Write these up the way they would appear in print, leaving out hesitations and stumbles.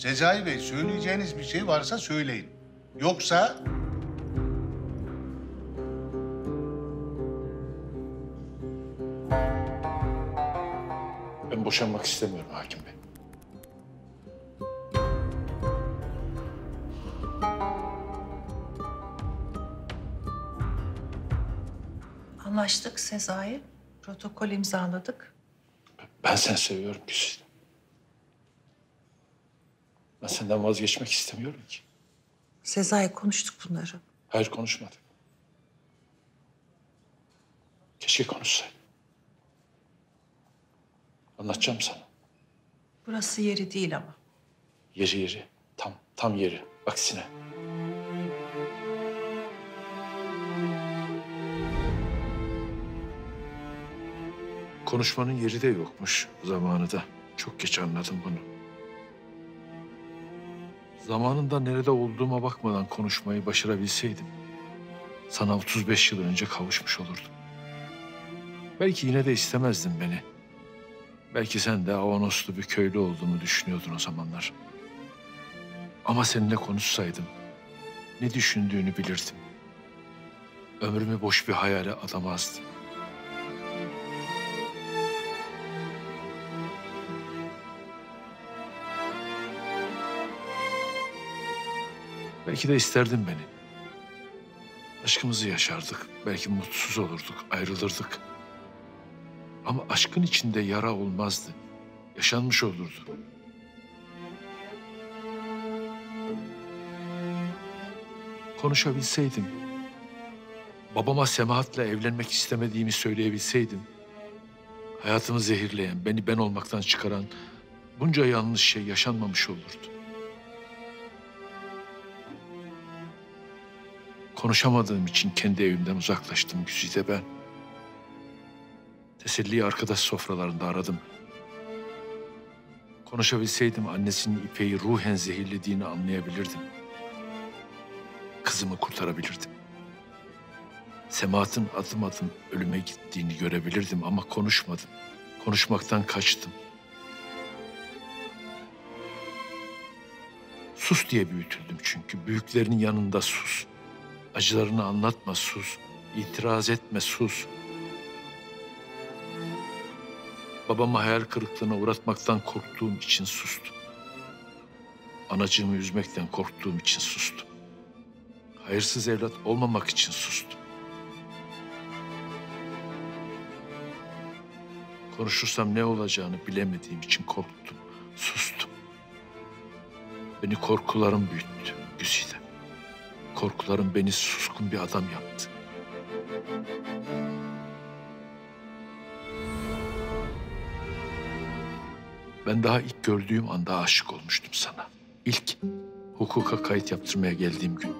Sezai Bey, söyleyeceğiniz bir şey varsa söyleyin. Yoksa... Ben boşanmak istemiyorum hakim bey. Anlaştık Sezai. Protokol imzaladık. Ben seni seviyorum Güzide. Ben senden vazgeçmek istemiyorum ki. Sezai, konuştuk bunları. Hayır, konuşmadık. Keşke konuşsaydım. Anlatacağım sana. Burası yeri değil ama. Yeri. Tam yeri. Aksine. Konuşmanın yeri de yokmuş zamanı da. Çok geç anladım bunu. Zamanında nerede olduğuma bakmadan konuşmayı başarabilseydim, sana 35 yıl önce kavuşmuş olurdum. Belki yine de istemezdin beni. Belki sen de Avanoslu bir köylü olduğumu düşünüyordun o zamanlar. Ama seninle konuşsaydım ne düşündüğünü bilirdim. Ömrümü boş bir hayale adamazdım. Belki de isterdin beni. Aşkımızı yaşardık. Belki mutsuz olurduk, ayrılırdık. Ama aşkın içinde yara olmazdı. Yaşanmış olurdu. Konuşabilseydim, babama Semahat'le evlenmek istemediğimi söyleyebilseydim, hayatımı zehirleyen, beni ben olmaktan çıkaran bunca yanlış şey yaşanmamış olurdu. Konuşamadığım için kendi evimden uzaklaştım Güzide ben. Teselliyi arkadaş sofralarında aradım. Konuşabilseydim annesinin İpek'i ruhen zehirlediğini anlayabilirdim. Kızımı kurtarabilirdim. Semahat'ın adım adım ölüme gittiğini görebilirdim ama konuşmadım. Konuşmaktan kaçtım. Sus diye büyütüldüm çünkü. Büyüklerinin yanında sus. Acılarını anlatma, sus. İtiraz etme, sus. Babamı hayal kırıklığına uğratmaktan korktuğum için sustum. Anacığımı üzmekten korktuğum için sustum. Hayırsız evlat olmamak için sustum. Konuşursam ne olacağını bilemediğim için korktum, sustum. Beni korkularım büyüttü Güzide. Korkularım beni suskun bir adam yaptı. Ben daha ilk gördüğüm anda aşık olmuştum sana. İlk hukuka kayıt yaptırmaya geldiğim gün.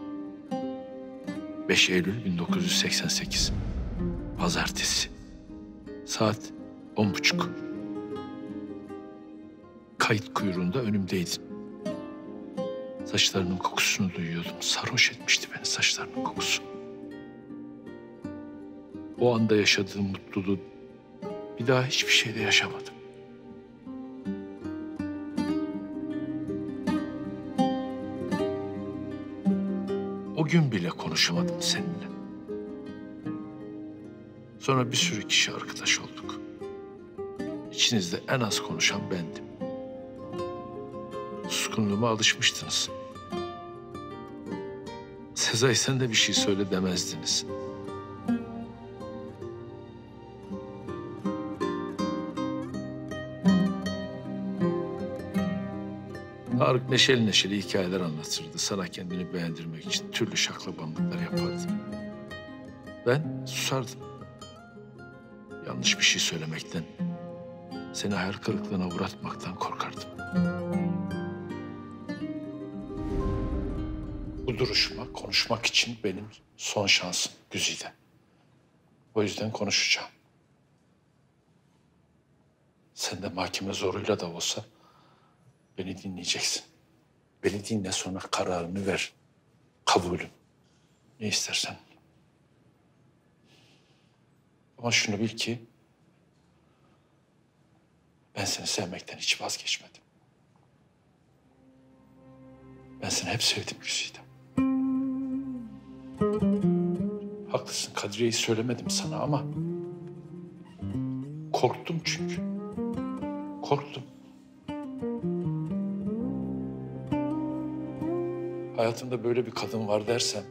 5 Eylül 1988. Pazartesi. Saat 10.30. Kayıt kuyruğunda önümdeydin. Saçlarının kokusunu duyuyordum. Sarhoş etmişti beni saçlarının kokusu. O anda yaşadığım mutluluğu bir daha hiçbir şeyde yaşamadım. O gün bile konuşamadım seninle. Sonra bir sürü kişi arkadaş olduk. İçinizde en az konuşan bendim. Suskunluğuma alışmıştınız. Sezai, sen de bir şey söyle demezdiniz. Tarık neşeli neşeli hikayeler anlatırdı. Sana kendini beğendirmek için türlü şaklabanlıklar yapardı. Ben susardım. Yanlış bir şey söylemekten, seni hayal kırıklığına uğratmaktan korkardım. Bu duruşma konuşmak için benim son şansım Güzide. O yüzden konuşacağım. Sen de mahkeme zoruyla da olsa beni dinleyeceksin. Beni dinle, sonra kararını ver. Kabulüm. Ne istersen. Ama şunu bil ki ben seni sevmekten hiç vazgeçmedim. Ben seni hep sevdim Güzide. Haklısın, Kadriye'yi söylemedim sana ama... korktum çünkü. Korktum. Hayatımda böyle bir kadın var dersem...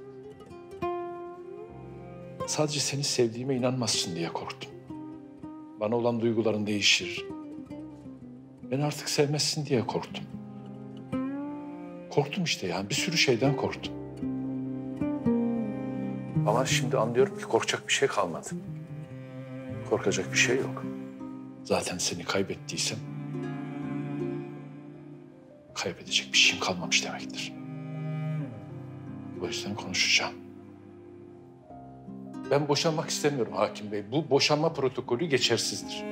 sadece seni sevdiğime inanmazsın diye korktum. Bana olan duyguların değişir. Beni artık sevmezsin diye korktum. Korktum işte yani, bir sürü şeyden korktum. Ama şimdi anlıyorum ki korkacak bir şey kalmadı. Korkacak bir şey yok. Zaten seni kaybettiysem... kaybedecek bir şeyim kalmamış demektir. O yüzden konuşacağım. Ben boşanmak istemiyorum hakim bey. Bu boşanma protokolü geçersizdir.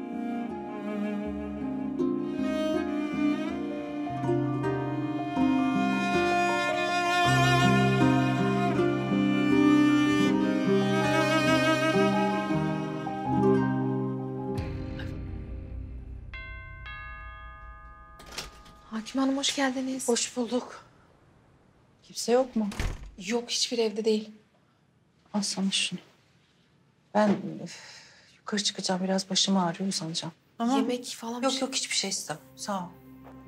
Hakim Hanım hoş geldiniz. Hoş bulduk. Kimse yok mu? Yok hiçbir evde değil. Al sana şunu. Ben yukarı çıkacağım. Biraz başım ağrıyor, uzanacağım. Ama Yemek falan bir yok şey- yok, hiçbir şey istemem. Sağ ol.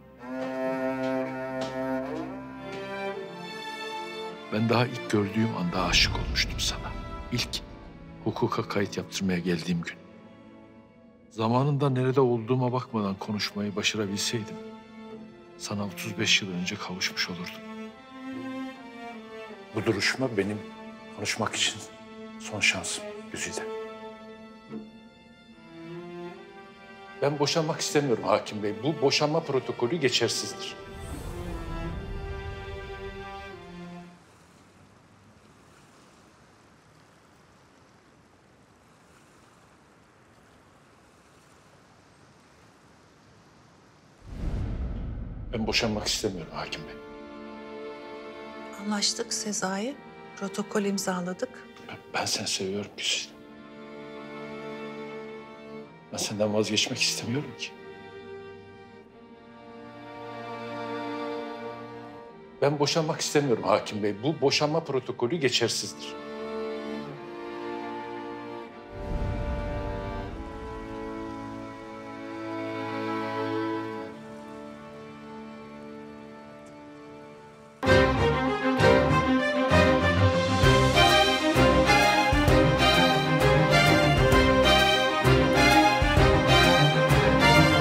Ben daha ilk gördüğüm anda aşık olmuştum sana. İlk hukuka kayıt yaptırmaya geldiğim gün. Zamanında nerede olduğuma bakmadan konuşmayı başarabilseydim... sana 35 yıl önce kavuşmuş olurdum. Bu duruşma benim konuşmak için son şansım Güzide. Ben boşanmak istemiyorum hakim bey. Bu boşanma protokolü geçersizdir. Ben boşanmak istemiyorum hakim bey. Anlaştık Sezai. Protokol imzaladık. Ben seni seviyorum Güzide. Ben senden vazgeçmek istemiyorum ki. Ben boşanmak istemiyorum hakim bey. Bu boşanma protokolü geçersizdir.